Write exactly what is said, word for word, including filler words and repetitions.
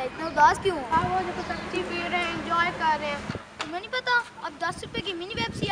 इतना उदास क्यों हो? हाँ वो जो पेप्सी पी रहे हैं, एंजॉय कर रहे हैं। तुम्हें नहीं पता अब दस रुपए की मिनी पेप्सी